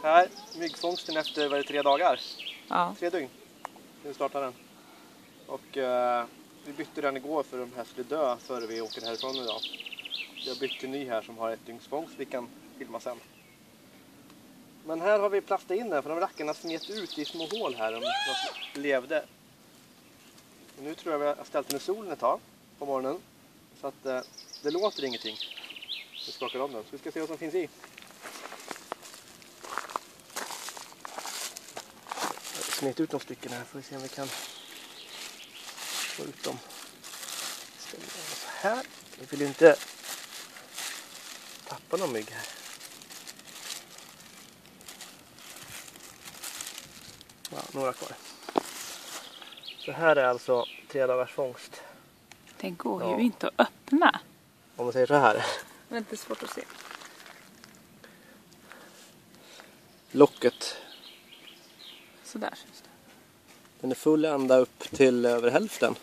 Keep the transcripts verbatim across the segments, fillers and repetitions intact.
Här, myggfångsten efter vad är det, tre dagar. Ja. Tre dygn. Nu startar den. Och eh, vi bytte den igår för att de här skulle dö före vi åker härifrån idag. Vi har bytt en ny här som har ett dygns fångst vi kan filma sen. Men här har vi plastat in den för de rackarna smet ut i små hål här. De, de levde. Och nu tror jag vi har ställt den i solen ett tag på morgonen. Så att eh, det låter ingenting. Vi skakar om den. Så vi ska se vad som finns i. Smet ut några stycken här. Får vi se om vi kan få ut dem. Ställer dem så här. Vi vill inte tappa någon mygg här. Ja, några kvar. Så här är alltså tre dagars fångst. Det går Ja. ju inte att öppna. Om man säger så här. Det är inte svårt att se. Locket. Så där syns det. Den är full ända upp till över hälften.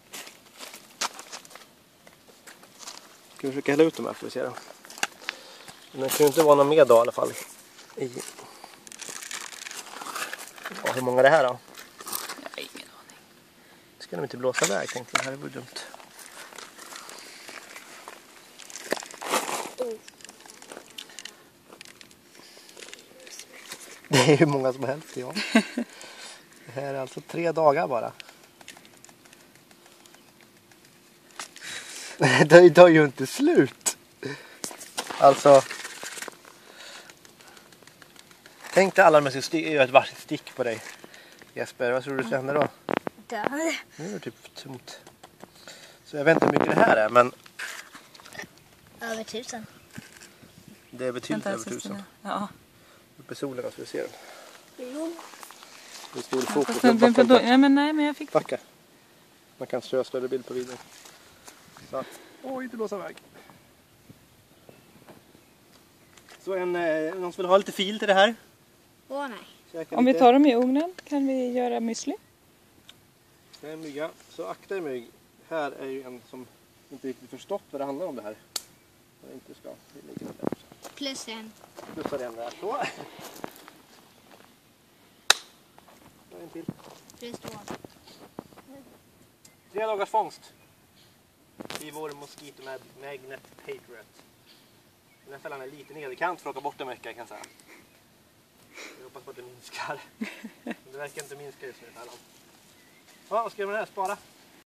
Ska vi försöka hälla ut dem här för att se då. Men det kan ju inte vara någon mer då i alla fall. I... Ja, hur många är det här då? Jag har ingen aning. Ska de inte blåsa iväg, tänkte jag. Det här var dumt. Det är hur många som helst, ja. Det här är alltså tre dagar bara. Det tar ju inte slut. Alltså. Tänk dig alla de här ska göra ett varsitt stick på dig. Jesper, vad tror du ska hända då? Där. Nu är det typ tomt. Så jag vet inte hur mycket det här är, men Över tusen. det är betydligt Vänta, över jag ska tusen. se. Ja. Uppe i solen så vi ser den. Jo. Det är stor Ja, fokus. fast den- den- den- ja, men nej, men jag fick... Backa. Man kan köra större bild på videon. Så. Oj, inte blåsa iväg. Så en, eh, någon som vill ha lite fil till det här? Åh nej. Käka Om vi lite. tar dem i ugnen kan vi göra müsli. Det är en mygga. Så akta er mygg. Här är ju en som inte riktigt förstått vad det handlar om det här. Jag inte ska. Det ligger där. Plus en. Plussar en där. Så. En till. Plus två. Tre dagars fångst. I vår Mosquito Magnet Patriot. Den här fällan är lite nederkant för att åka bort en vecka kan jag säga. Jag hoppas på att det minskar. Det verkar inte minska just nu. Ja, vad ska jag med det här? Spara.